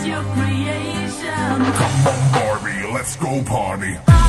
your creation. Come on, Barbie, let's go party.